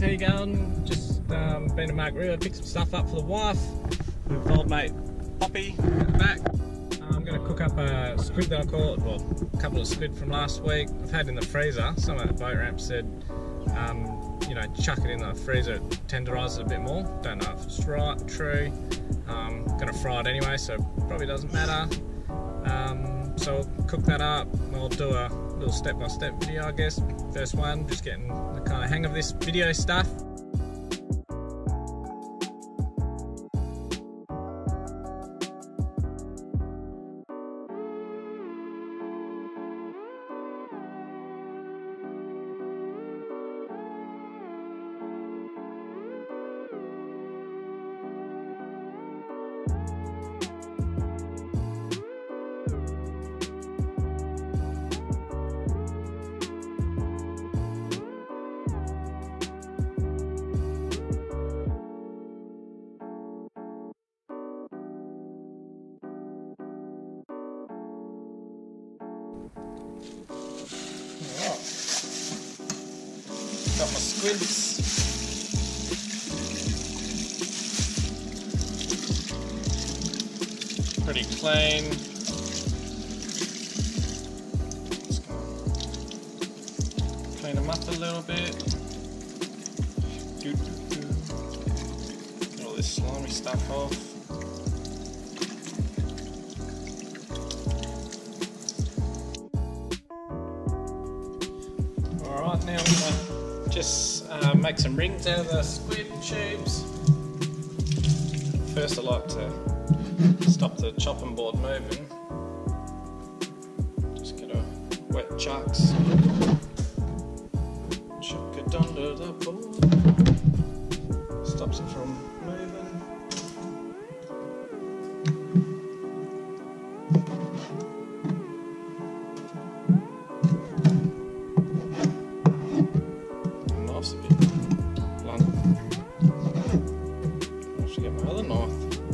you going? Just been to Margaret, picked some stuff up for the wife with old mate Poppy at the back. I'm going to cook up a squid that I caught, well, a couple of squid from last week. I've had in the freezer. Someone at the boat ramp said, you know, chuck it in the freezer, it tenderises it a bit more. Don't know if it's right, true. Going to fry it anyway, so it probably doesn't matter. So I'll cook that up. I'll do a little step-by-step video, I guess. First one, just getting the kind of hang of this video stuff. Got my squids. Pretty clean. Just gonna clean them up a little bit. Get all this slimy stuff off. Alright, now I'm gonna just make some rings out of the squid tubes. First I like to stop the chopping board moving. Just get a wet chucks. Chuck it under the board. Stops it from moving. Knife's a bit blunt. I should get my other knife.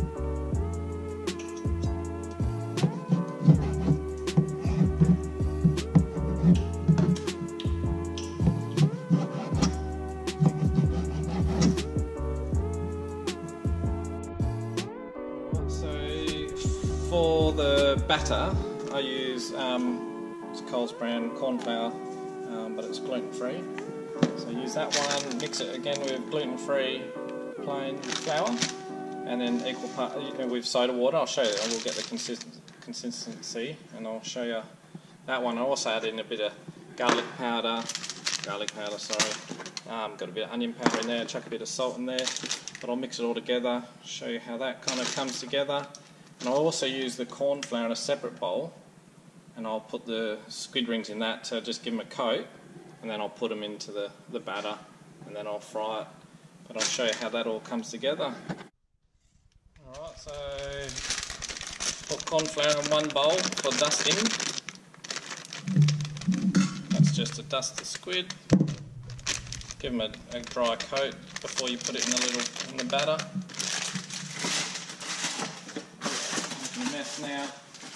For the batter, I use it's Coles brand corn flour, but it's gluten free. So use that one, mix it again with gluten free plain flour, and then equal part with soda water. I'll show you, I will get the consistency, and I'll show you that one. I also add in a bit of garlic powder, sorry. Got a bit of onion powder in there, chuck a bit of salt in there, but I'll mix it all together, show you how that kind of comes together. And I'll also use the corn flour in a separate bowl, and I'll put the squid rings in that to just give them a coat, and then I'll put them into the batter, and then I'll fry it. But I'll show you how that all comes together. Alright, so put corn flour in one bowl for dusting. That's just to dust the squid. Give them a dry coat before you put it in the batter. Mess now.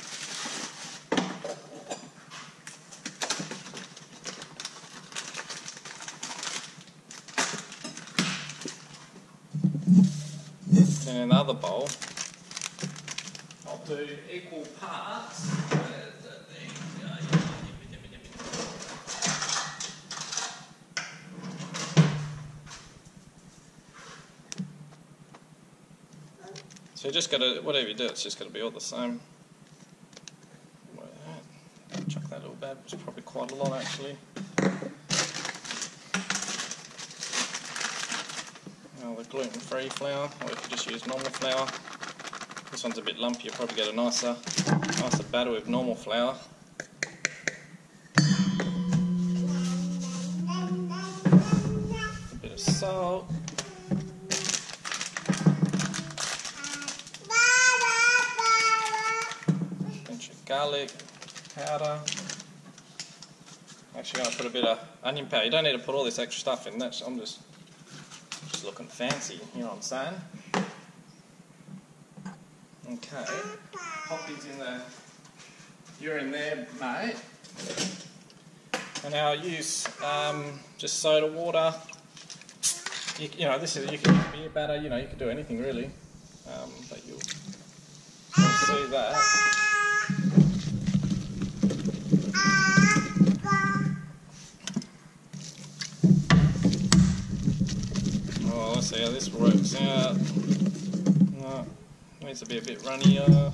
Then in the other bowl, I'll do equal parts. So you just got to, whatever you do, it's just got to be all the same. Chuck that little bad, it's probably quite a lot actually. Now the gluten-free flour, or you can just use normal flour. This one's a bit lumpy, you'll probably get a nicer batter with normal flour. A bit of salt. Garlic powder. Actually going to put a bit of onion powder. You don't need to put all this extra stuff in. That's, I'm just looking fancy, you know what I'm saying? Okay. Poppy's in the... You're in there, mate. And now I use just soda water you know, this is, you can be a batter, you know, you could do anything really, but you'll see that. Oh, let's see how this works out. No, needs to be a bit runnier.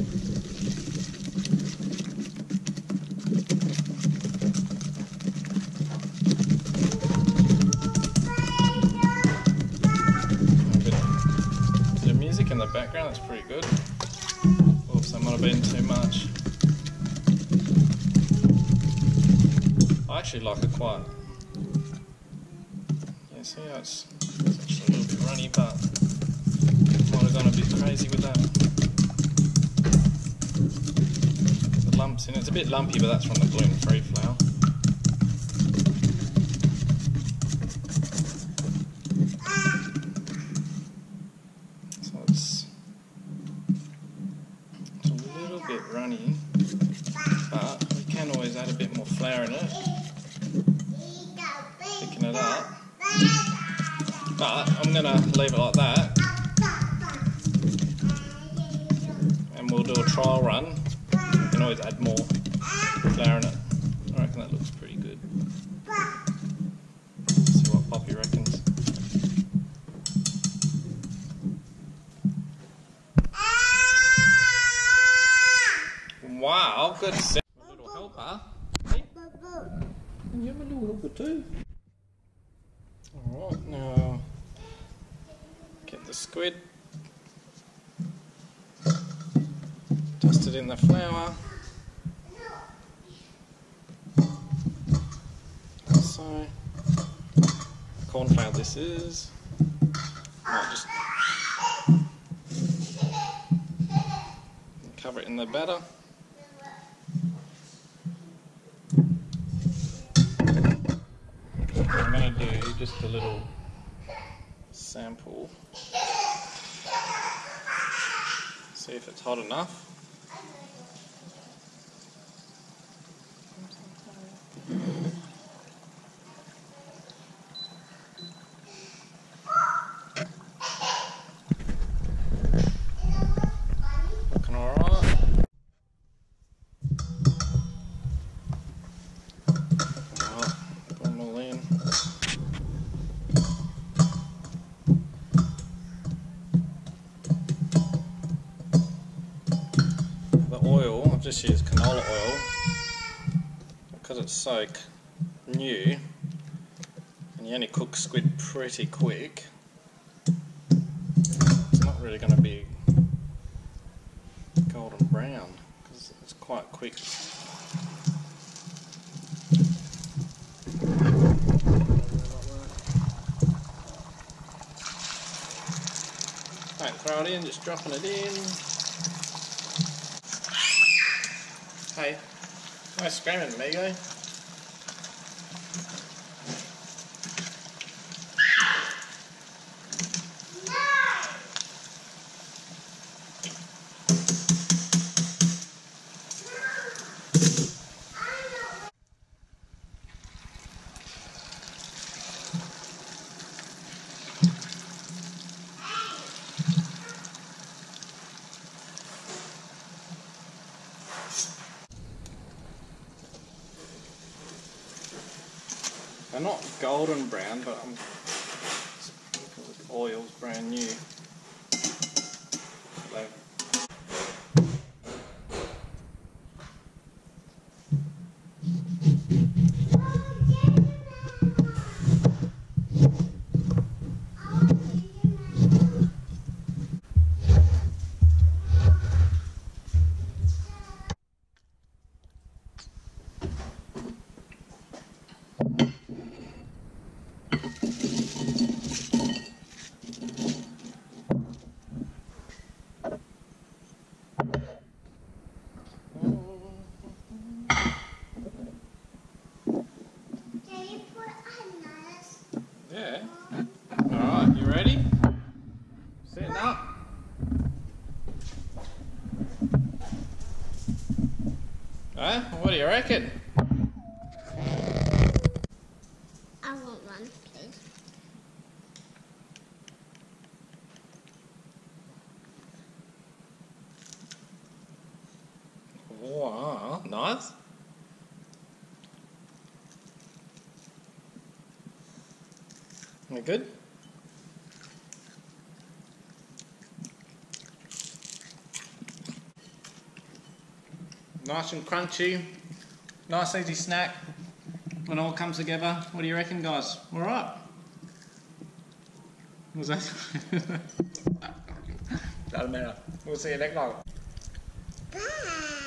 In the background, that's pretty good. Oops, that might have been too much. I actually like it quite. Yeah, see how it's actually a little bit runny, but might have gone a bit crazy with that. The lumps in it. It's a bit lumpy, but that's from the gluten-free flour. Runny, but we can always add a bit more flour in it, thicken it up, but I'm going to leave it like that and we'll do a trial run. You can always add more flour in it. I reckon that looks pretty good. Let's see what Poppy reckons. Wow, good set. A little helper. Hey? And you're a little helper too. Alright, now get the squid. Dust it in the flour. So, corn flour this is. Might just cover it in the batter. I'm going to do just a little sample, see if it's hot enough. Looking alright. Put them all in. Oil, I've just used canola oil because it's so new and you only cook squid pretty quick. It's not really going to be golden brown because it's quite quick. Don't throw it in, just dropping it in. Hey, no screaming at me, go. They're not golden brown, but the oil's brand new. Yeah. Alright, you ready? Sitting up. Huh? What do you reckon? I want one, please. Are we good? Nice and crunchy, nice easy snack when it all comes together. What do you reckon, guys? All right. Was that? Doesn't matter. We'll see you next time. Bye.